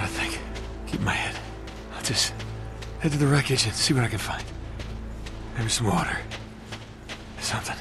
gotta think. Keep my head. I'll just head to the wreckage and see what I can find. Maybe some water. Something.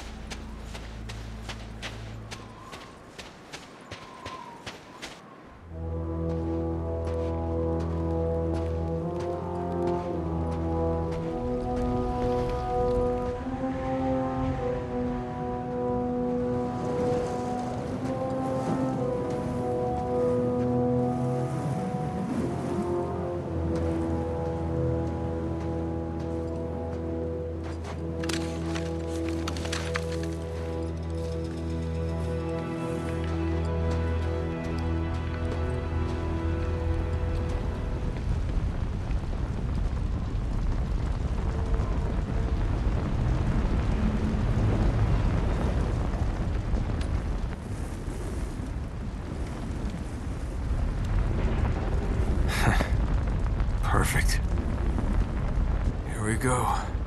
Perfect. Here we go.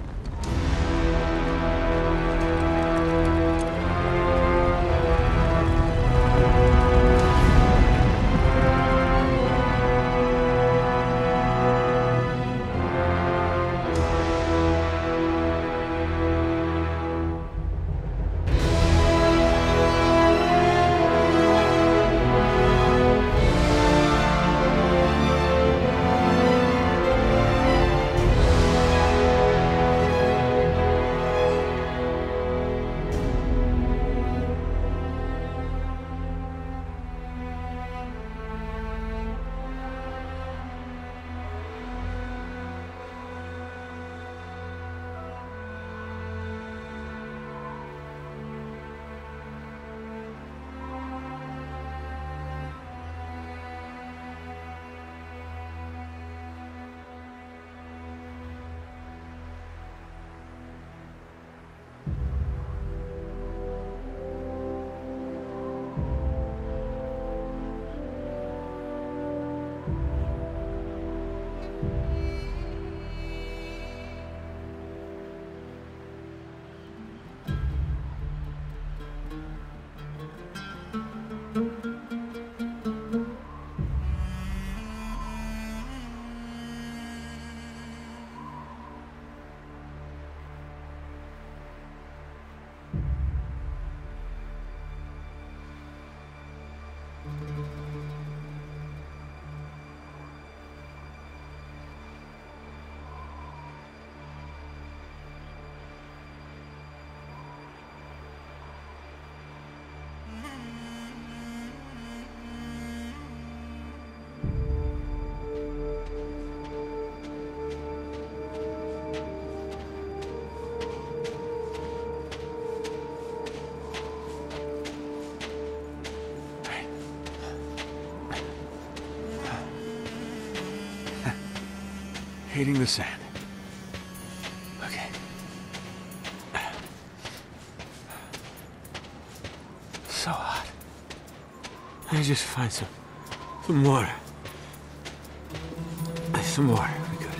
Hating the sand. Okay. So hot. I just find some water. Some water would be good.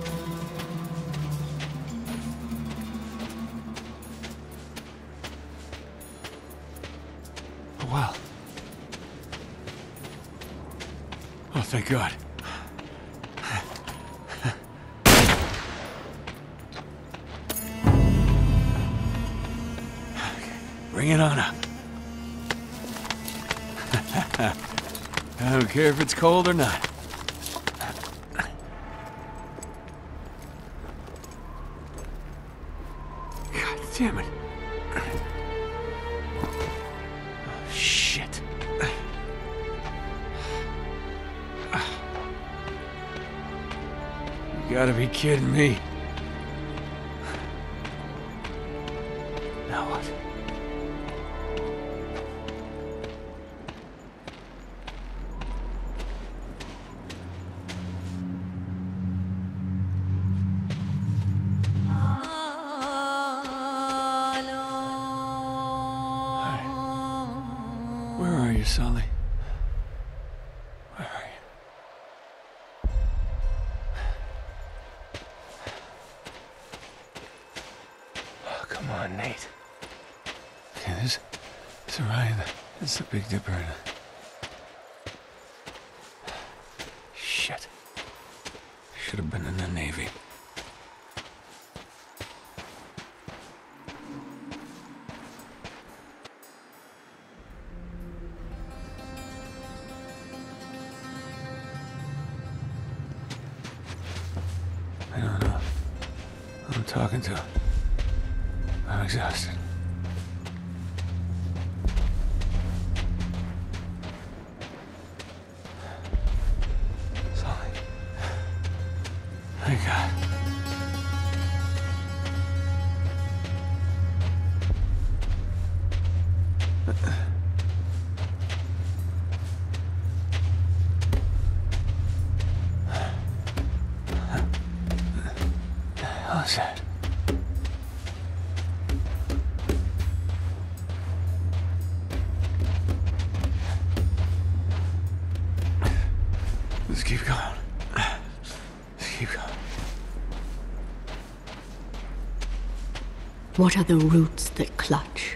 A well. Oh, thank God. Bring it on up. I don't care if it's cold or not. God damn it. Oh, shit. You gotta be kidding me. Now what? Where are you, Sully? Where are you? Oh, come on, Nate. Okay, this is Orion. This is the Big Dipper. should have been in the Navy. I don't know who I'm talking to. I'm exhausted. Sully. Thank God. How's that? Let's keep going. Let's keep going. What are the roots that clutch?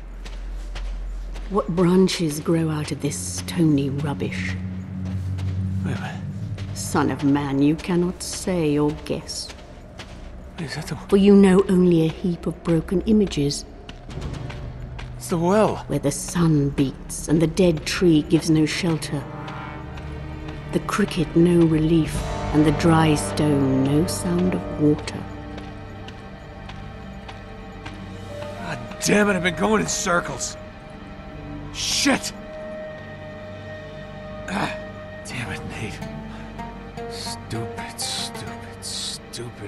What branches grow out of this stony rubbish? Wait a minute. Son of man, you cannot say or guess. Is that the... For you know only a heap of broken images, It's the well. where the sun beats and the dead tree gives no shelter. The cricket no relief, and the dry stone no sound of water. God damn it, I've been going in circles. Shit! Ah, damn it, Nate. Stupid, stupid, stupid.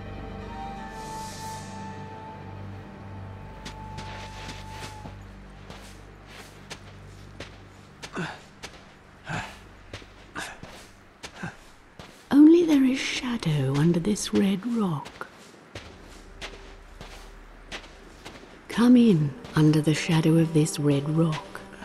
Only there is shadow under this red rock. Come in under the shadow of this red rock.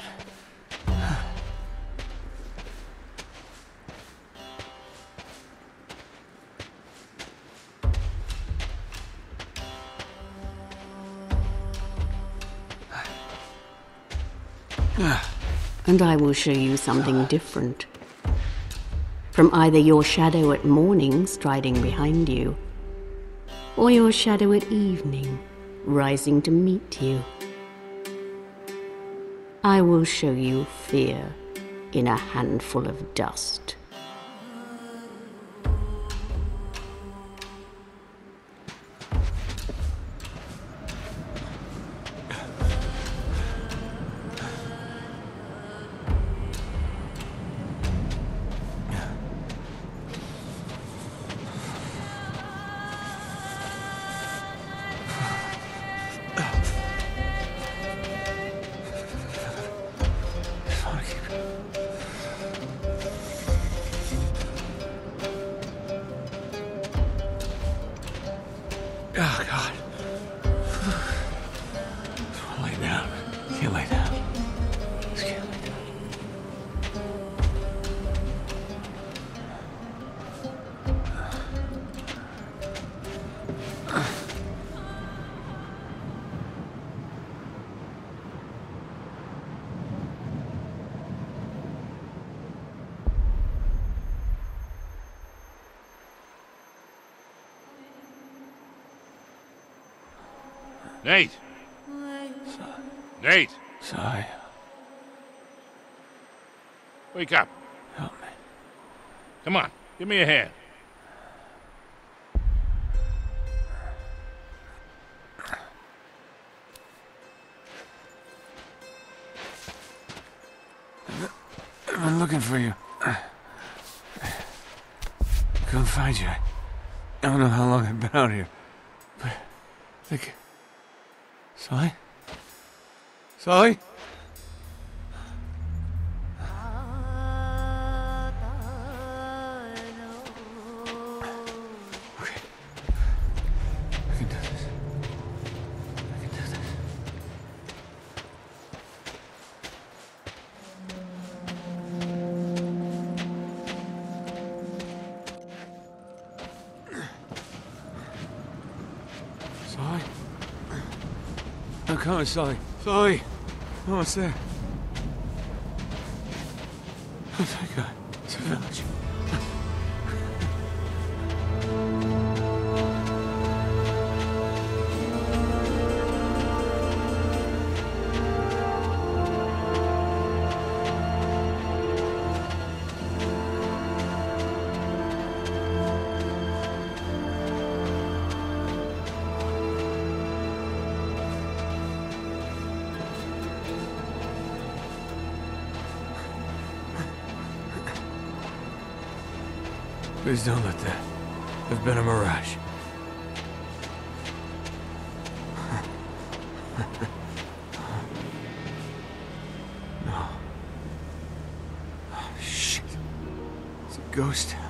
And I will show you something different. From either your shadow at morning striding behind you, or your shadow at evening rising to meet you. I will show you fear in a handful of dust. Oh, God. Lay down. Can't lay down. Just can't lay down. Nate! Nate! Sully, Wake up. help me. Come on, give me a hand. I've been looking for you. Couldn't find you. I don't know how long I've been out here. But I think... Sully? Sully? Okay. I can do this. I can do this. Sully? I'm coming, Sully. Sully! Almost there. Oh, thank God. It's a village. Please don't let that have been a mirage. No. Oh, shit. It's a ghost.